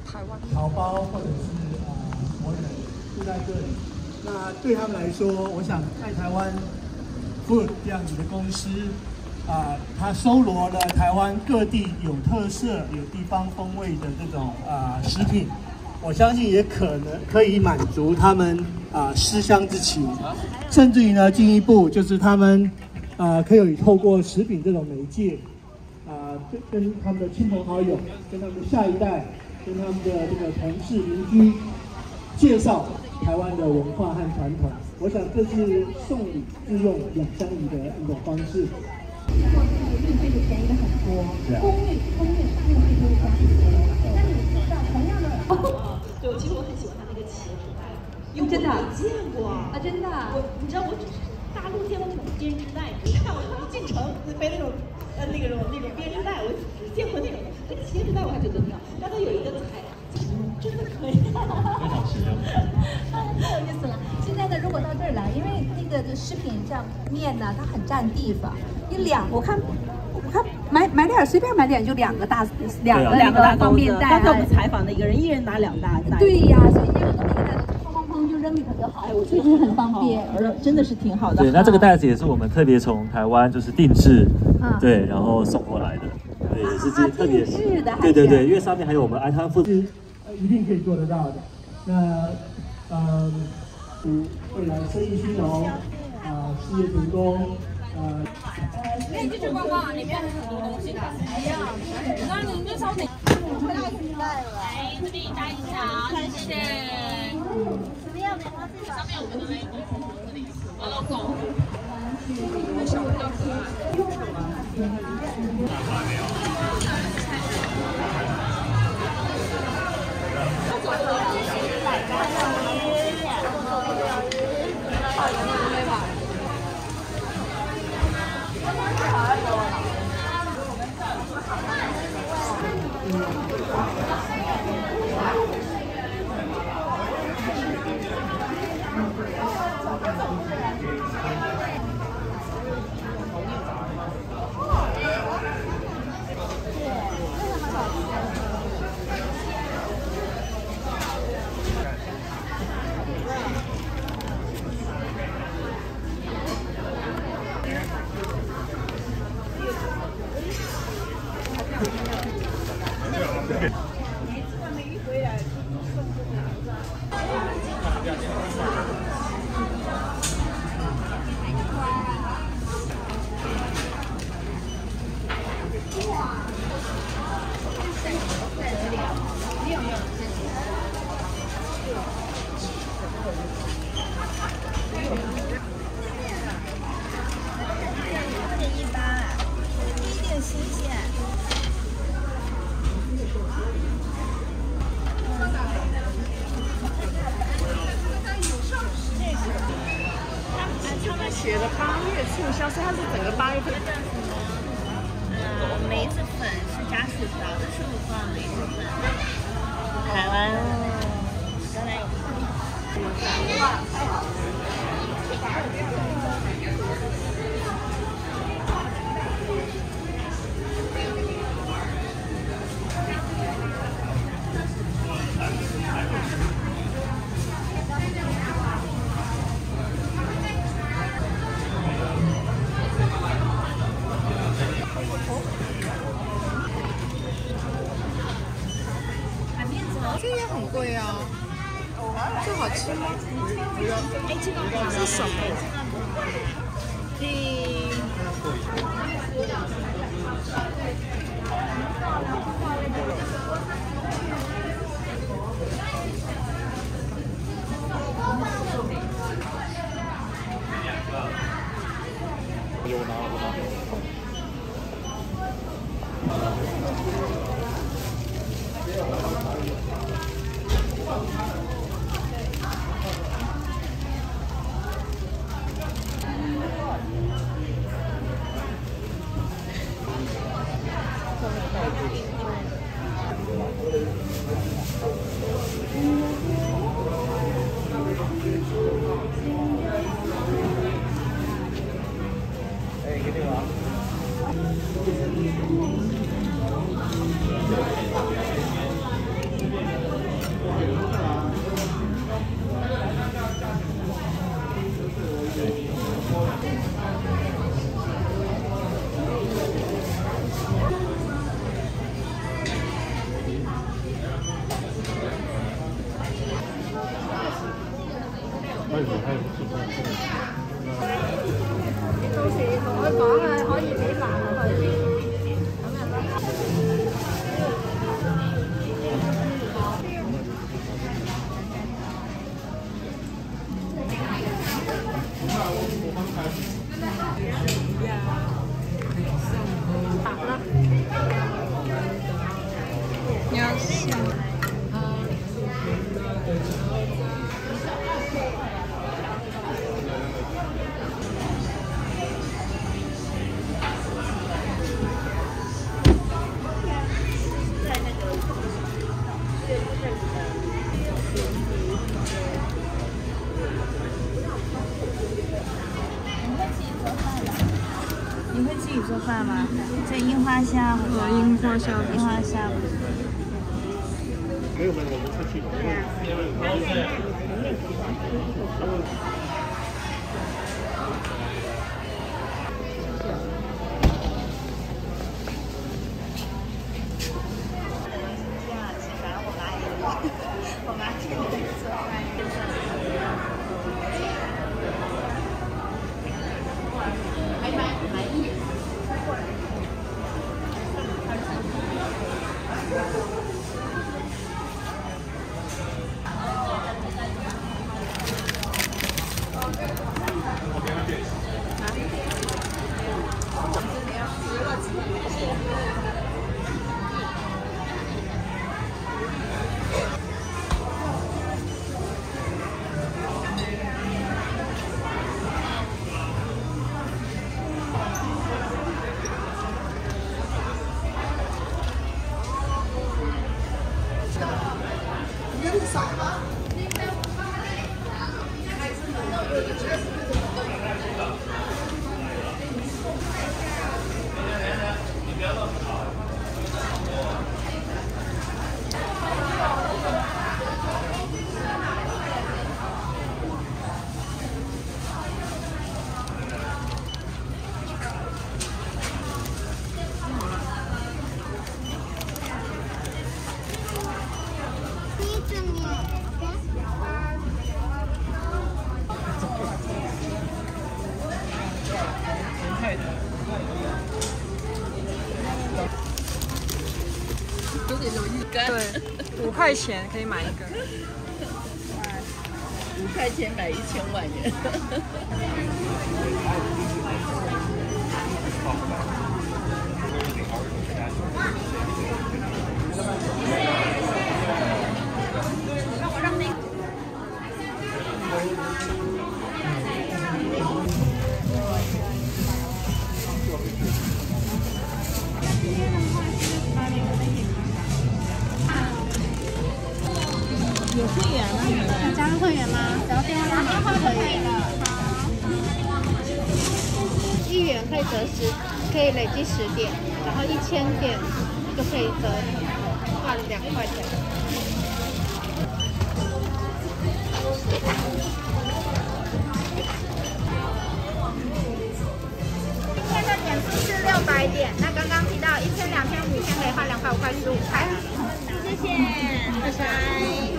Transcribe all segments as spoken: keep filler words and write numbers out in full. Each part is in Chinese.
台湾侨胞或者是呃国人住在这里。那对他们来说，我想爱台湾 Food 这样子的公司，啊、呃，它收罗了台湾各地有特色、有地方风味的这种啊、呃、食品，我相信也可能可以满足他们啊、呃、思乡之情，甚至于呢进一步就是他们啊、呃、可以透过食品这种媒介。 啊，跟跟他们的亲朋好友，跟他们的下一代，跟他们的这个同事邻居介绍台湾的文化和传统。我想这是送礼自用两相宜的一种方式。 运费就便宜了很多，空运空运运费就会加很多。那你知道同样的， 对，其实我很喜欢他那个茄子袋，因为真的我没见过啊，真的。 我你知道我只是大陆见过那种编织袋，你看我一进城背那种。 呃，那个种那种编织袋，我只见过那种。这个茄子袋我还觉得挺好，但它有一个彩，真的可以， 非常实用。 太有意思了。现在呢，如果到这儿来，因为那个食品像面呢，它很占地方。你两，我看，我看买买点随便买点就两个大两个两个大方便袋。 刚才我们采访的一个人，一人拿两大袋。 对呀，所以这个东西呢，砰砰砰就扔里头就好。哎，我确实很方便， 而真的是挺好的。 对，那这个袋子也是我们特别从台湾就是定制。 对，然后送过来的，对，也是这特别，对对对，因为上面还有我们爱台湾副， 呃，一定可以做得到的。那，嗯，嗯，未来生意兴隆，啊、呃，事业成功，呃， 可以进去逛逛，里面很多东西的，一样。然后你就从哪？回来取代了。来，这里待一下，谢谢。什么样的？上面我们的 logo， 这里 logo。小的比较可爱。 写的八月促销，所以它是整个八月份。 呃，梅子粉是加薯条的，是五放梅子粉。台湾，刚才有。哇，太好了！ 这也很贵啊，这好吃吗？哎，这个是什么？嘿。 有拿了吗？ 你到時同佢講啊，可以俾飯落去。咁樣咯。好了。要下。 你会自己做饭吗？这樱花虾， 呃，樱花虾， 樱花虾。 没有没有，我们出去。 我妈天天做饭。 对，五块钱可以买一个。 五块钱买一千万元。有会员吗？ 想加入会员吗？只要电话号码就可以了。一元可以折十，可以累积十点，然后一千点就可以折换两块钱。今天的点数是六百点，那刚刚提到一千、两千、五千可以换两块、五块、十五块。谢谢，拜拜。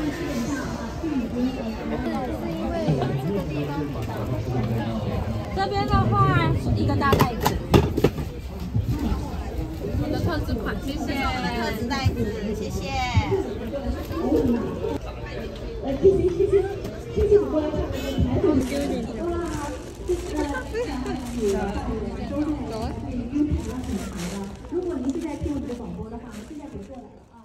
这边的话，一个大袋子。我的特制款，谢谢。 特制袋子，谢谢。 如果您是在听我们的广播的话，现在可以过来。